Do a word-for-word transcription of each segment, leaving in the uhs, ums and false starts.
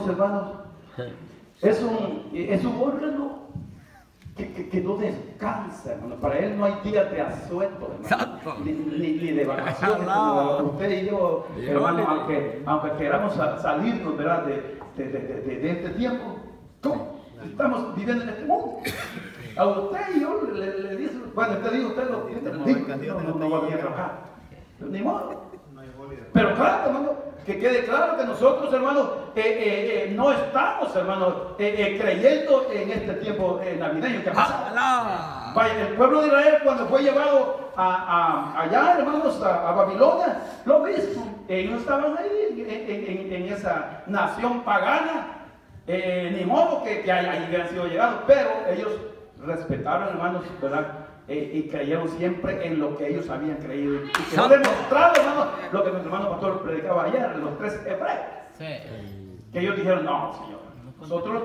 hermanos, es un, es un órgano que, que, que no descansa, hermano. Para él no hay días de asueto, hermano, ni, ni, ni de vacaciones, como usted y yo, hermano, aunque, aunque queramos salirnos, ¿verdad?, de, de, de, de, de este tiempo. ¿Cómo? Estamos viviendo en este mundo. A usted y yo le, le, le dice, bueno, usted dice, usted lo tiene, no, no, no va a venir a trabajar. Ni modo. Pero claro, hermano, que quede claro que nosotros, hermanos, eh, eh, eh, no estamos, hermanos, eh, eh, creyendo en este tiempo eh, navideño que ha pasado. Vaya, el pueblo de Israel, cuando fue llevado a, a, allá, hermanos, a, a Babilonia, lo mismo. Ellos estaban ahí en, en, en esa nación pagana. Eh, ni modo que, que ahí hubieran sido llegados, pero ellos respetaron, hermanos, ¿verdad? Eh, y creyeron siempre en lo que ellos habían creído. Y quedó demostrado, hermanos, lo que nuestro hermano pastor predicaba ayer, los tres hebreos. Sí. Que ellos dijeron, no, Señor, nosotros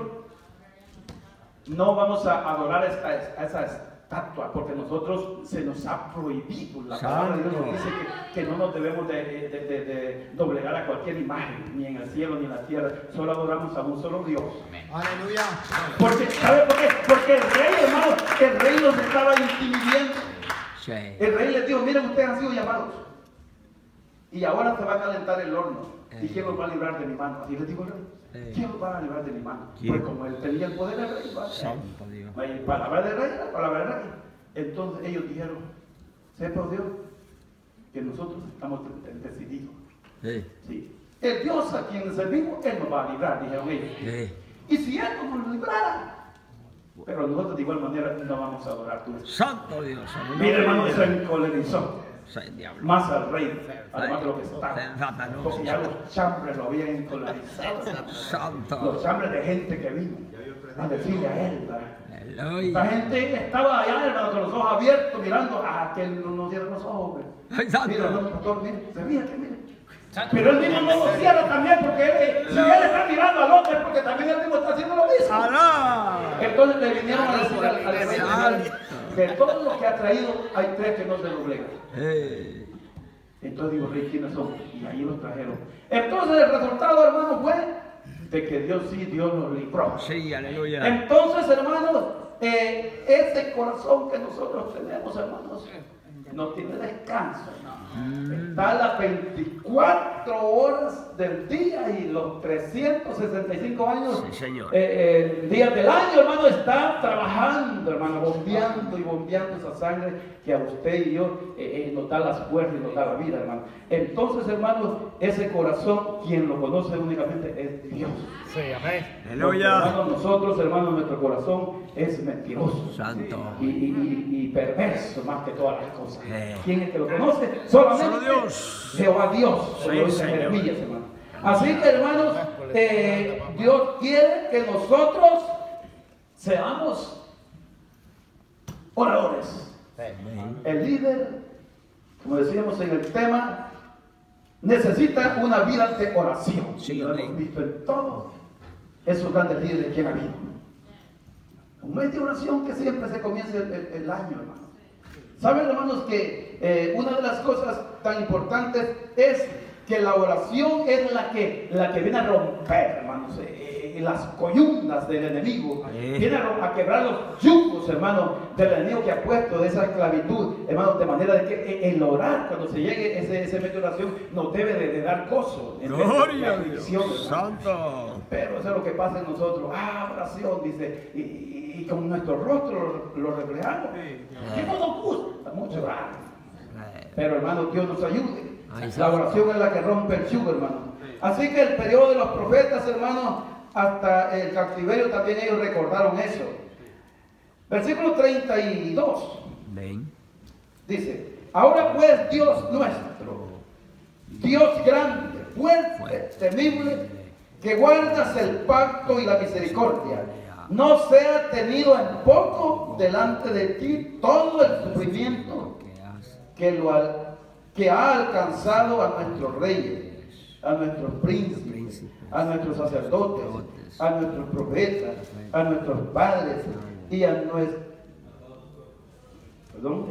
no vamos a adorar esta, a esa estatua, porque nosotros se nos ha prohibido. La palabra de Dios nos dice que, que no nos debemos de, de, de, de doblegar a cualquier imagen, ni en el cielo ni en la tierra. Solo adoramos a un solo Dios. Aleluya. Porque, ¿sabe por qué? Porque el rey, hermano, el rey los estaba intimidiendo. Sí. El rey les dijo, miren, ustedes han sido llamados y ahora se va a calentar el horno. Eh. ¿Y quién los va a librar de mi mano? Así les dijo el rey. Eh. ¿Quién los va a librar de mi mano? ¿Quién? Pues como él tenía el poder del rey, ¿va? Santo Dios. Palabra del rey, la palabra del rey. Entonces ellos dijeron, sepa Dios que nosotros estamos decididos. Sí. Sí. El Dios a quien servimos, Él nos va a librar, dijeron ellos. Sí. Y si Él no nos librara, pero nosotros de igual manera no vamos a adorar tu Dios. Santo Dios. Mira, hermano, se encolerizó más al rey, además de lo que estaba, porque ya los chambres lo habían encolerizado. Los chambres de gente que vino a decirle a él, ¿verdad? La gente estaba allá, hermano, con los ojos abiertos, mirando a que él no nos diera los ojos. Mira, hermano pastor, mire, se fíjate, mire. Pero él mismo no lo cierra también, porque él, si él está mirando al otro, es porque también él mismo está haciendo lo mismo. Entonces le vinieron a decir al, al rey, de todo lo que ha traído, hay tres que no se doblegan. Entonces digo, rey, ¿quiénes son? Y ahí los trajeron. Entonces el resultado, hermano, fue de que Dios sí, Dios nos libró. Sí, aleluya. Entonces, hermanos, eh, ese corazón que nosotros tenemos, hermanos, no tiene descanso, no. Está las veinticuatro horas del día y los trescientos sesenta y cinco años, sí, señor. Eh, eh, días del año, hermano, está trabajando, hermano, bombeando y bombeando esa sangre que a usted y yo eh, eh, nos da las fuerzas y nos da la vida, hermano. Entonces, hermanos, ese corazón, quien lo conoce únicamente es Dios. Sí, amén. Aleluya. Hermanos, nosotros, hermanos, nuestro corazón es mentiroso. Santo. Y, y, y, y perverso más que todas las cosas. Eh. ¿Quién es que lo conoce? Solamente Solo Dios. Jehová Dios. Sí, como dice Jeremías, hermano. Así que, hermanos, eh, Dios quiere que nosotros seamos oradores. El líder, como decíamos en el tema, necesita una vida de oración. Sí, lo hemos visto en todos esos grandes líderes que han habido. Un mes de oración que siempre se comienza el, el, el año, hermano. Saben, hermanos, que eh, una de las cosas tan importantes es que la oración es la que, la que viene a romper, hermanos, eh, las coyundas del enemigo. Eh. Viene a, a quebrar los yugos, hermanos, del enemigo que ha puesto de esa esclavitud, hermanos, de manera de que el orar, cuando se llegue ese, ese medio de oración, nos debe de, de dar gozo. Gloria a Dios, santo. Pero eso es lo que pasa en nosotros. Ah, oración, dice, y, y, y con nuestro rostro lo, lo reflejamos. Sí. Que no nos gusta mucho orar. Pero, hermano, Dios nos ayude. La oración es la que rompe el yugo, hermano. Así que el periodo de los profetas, hermano, hasta el cautiverio también ellos recordaron eso. Versículo treinta y dos. Dice, ahora pues Dios nuestro, Dios grande, fuerte, temible, que guardas el pacto y la misericordia, no sea tenido en poco delante de ti todo el sufrimiento que, lo, que ha alcanzado a nuestros reyes, a nuestros príncipes, a nuestros sacerdotes, a nuestros profetas, a nuestros padres y a nuestros... Perdón,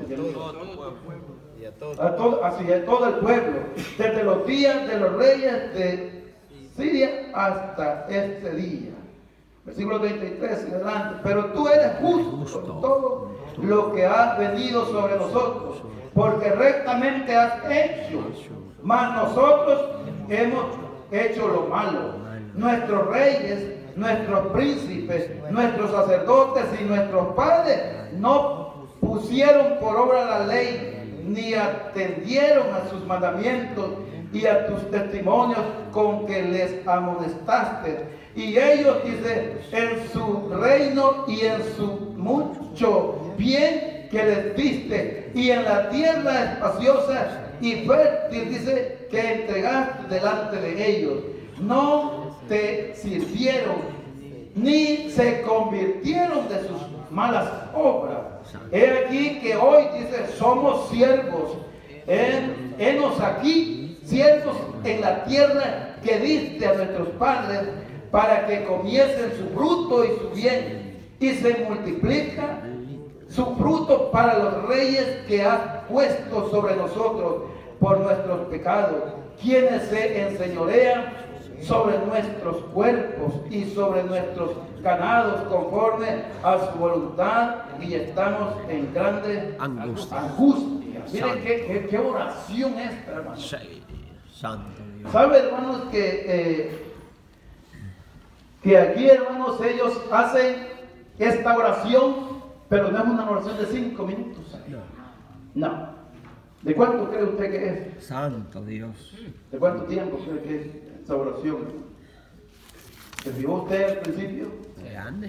a todo, así, a todo el pueblo, desde los días de los reyes de Siria hasta este día. Versículo treinta y tres en adelante. Pero tú eres justo en todo lo que has venido sobre nosotros, porque rectamente has hecho, mas nosotros hemos hecho lo malo. Nuestros reyes, nuestros príncipes, nuestros sacerdotes y nuestros padres no pusieron por obra la ley, ni atendieron a sus mandamientos y a tus testimonios con que les amonestaste. Y ellos, dice, en su reino y en su mucho bien que les diste, y en la tierra espaciosa y fértil, dice, que entregaste delante de ellos, no te sirvieron, ni se convirtieron de sus malas obras. He aquí que hoy, dice, somos siervos, en, henos aquí, siervos en la tierra que diste a nuestros padres, para que comiesen su fruto y su bien, y se multiplica su fruto para los reyes que has puesto sobre nosotros por nuestros pecados, quienes se enseñorean sobre nuestros cuerpos y sobre nuestros ganados conforme a su voluntad, y estamos en grande angustia. angustia. Miren qué, qué, qué oración esta, hermano. Santo Dios. ¿Sabe, hermanos, que eh, que aquí, hermanos, ellos hacen esta oración, pero no es una oración de cinco minutos? No. No. ¿De cuánto cree usted que es? Santo Dios. ¿De cuánto tiempo cree que es esa oración? ¿Se fijó usted al principio? Grande.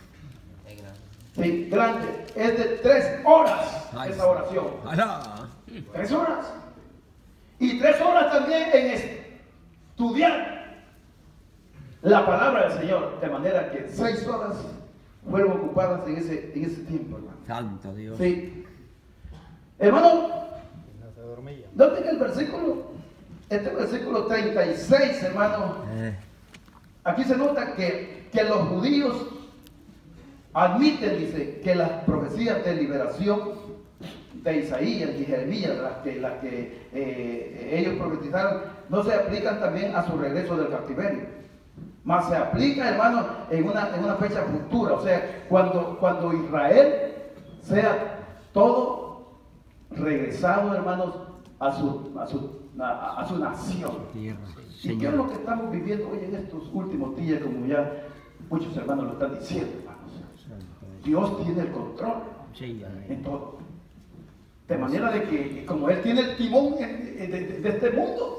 Sí, grande. Es de tres horas esa oración. ¡Hala! Tres horas. Y tres horas también en estudiar la palabra del Señor, de manera que seis horas fueron ocupadas en ese, en ese tiempo, hermano. Santo Dios. Sí. Hermano, noten el versículo, este versículo treinta y seis, hermano. Eh. Aquí se nota que, que los judíos admiten, dice, que las profecías de liberación de Isaías y Jeremías, las que, las que eh, ellos profetizaron, no se aplican también a su regreso del cautiverio. Más se aplica, hermano, en una, en una fecha futura. O sea, cuando, cuando Israel sea todo regresado, hermanos, a su, a su, a, a su nación. ¿Y qué es lo que estamos viviendo hoy en estos últimos días, como ya muchos hermanos lo están diciendo, hermanos? Dios tiene el control en todo. De manera de que, como Él tiene el timón de, de, de este mundo,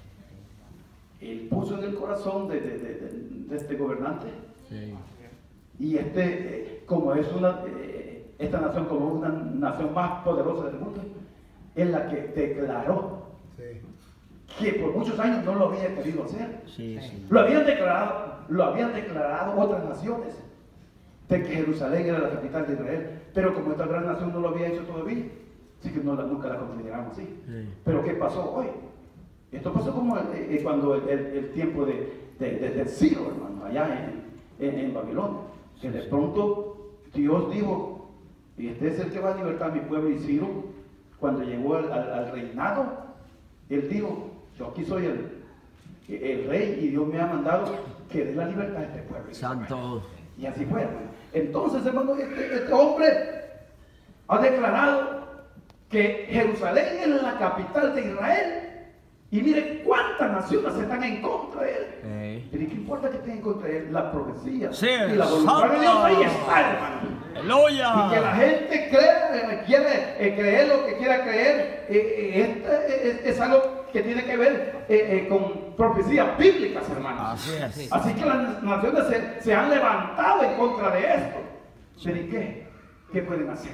Él puso en el corazón de, de, de, de este gobernante. Sí. Y este, eh, como es una, eh, esta nación como una nación más poderosa del mundo, es la que declaró sí. que por muchos años no lo había querido hacer. Sí, sí. Lo habían declarado, lo habían declarado otras naciones, de que Jerusalén era la capital de Israel, pero como esta gran nación no lo había hecho todavía, así que no la, nunca la consideramos así. Sí. Pero ¿qué pasó hoy? Esto pasó como eh, cuando el, el, el tiempo de, de, de, de Ciro, hermano, allá en, en, en Babilonia, que de pronto Dios dijo, y este es el que va a libertar a mi pueblo. Y Ciro, cuando llegó al, al, al reinado, él dijo, yo aquí soy el, el rey, y Dios me ha mandado que dé la libertad a este pueblo. Santo. Y así fue, hermano. Entonces, hermano, este, este hombre ha declarado que Jerusalén es la capital de Israel. Y mire cuántas naciones están en contra de él. Hey. Pero ¿qué importa que estén en contra de él? La profecía sí, y la voluntad de Dios ahí está, hermano. ¡Aleluya! Y que la gente crea, quiere eh, creer lo que quiera creer, eh, eh, este, es, es algo que tiene que ver eh, eh, con profecías bíblicas, hermano. Así es. Así que las naciones se, se han levantado en contra de esto. Pero ¿y qué? ¿Qué pueden hacer?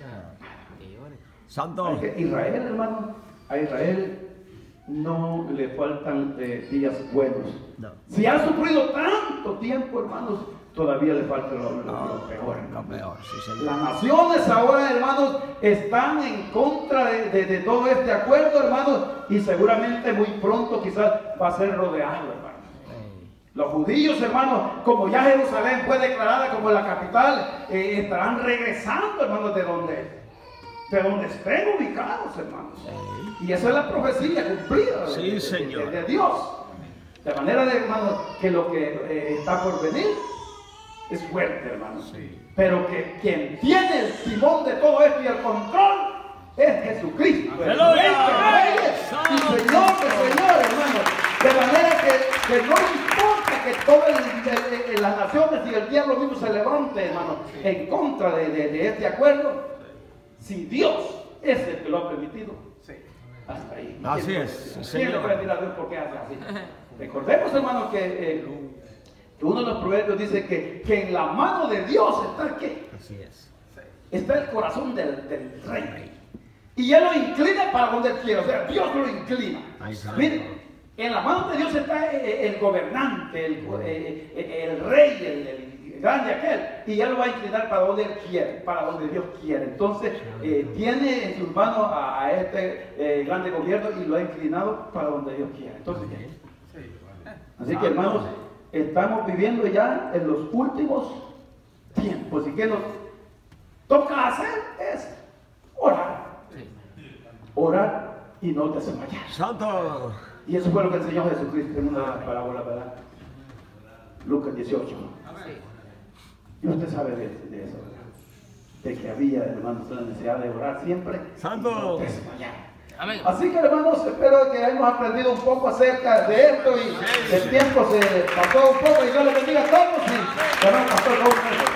Santo. Israel, hermano, a Israel no le faltan eh, días buenos. No. Si ha sufrido tanto tiempo, hermanos, todavía le falta lo, lo, no, lo peor. Lo peor sí, Las naciones ahora, hermanos, están en contra de, de, de todo este acuerdo, hermanos, y seguramente muy pronto quizás va a ser rodeado, hermanos. Los judíos, hermanos, como ya Jerusalén fue declarada como la capital, eh, estarán regresando, hermanos, de donde de donde estén ubicados, hermanos. Sí. Y esa es la profecía cumplida sí, de, señor. De, de, de Dios. De manera, de, hermanos, que lo que eh, está por venir es fuerte, hermanos. Sí. Pero que quien tiene el timón de todo esto y el control es Jesucristo. El Rey de Reyes y Señor de Señores, hermanos. De manera que, que no importa que todas las naciones y el diablo mismo se levante, hermanos, en contra de, de, de este acuerdo. Si Dios es el que lo ha permitido, hasta ahí. Así es, ¿Quién le puede decir a Dios por qué hace así? Recordemos, hermanos, que, eh, que uno de los proverbios dice que, que en la mano de Dios está ¿qué? Así es. Está el corazón del, del rey. Y él lo inclina para donde él quiere. O sea, Dios lo inclina. Miren, en la mano de Dios está el, el gobernante, el, el, el rey, el, el grande aquel. Y él lo va a inclinar para donde él quiere, para donde Dios quiere. Entonces, eh, tiene en sus manos a, a este eh, grande gobierno y lo ha inclinado para donde Dios quiere. Entonces, así que, hermanos, estamos viviendo ya en los últimos tiempos. Y que nos toca hacer es orar. Orar y no desmayar. Santo. Y eso fue lo que enseñó Jesucristo en una de las parábolas, ¿verdad? Lucas dieciocho. Y usted sabe de, de eso, ¿verdad? De que había, hermanos, la necesidad de orar siempre. Santo. Y no desmayar. Amén. Así que, hermanos, espero que hayamos aprendido un poco acerca de esto y el tiempo se pasó un poco y Dios les bendiga a todos y hermano pastor Raúl.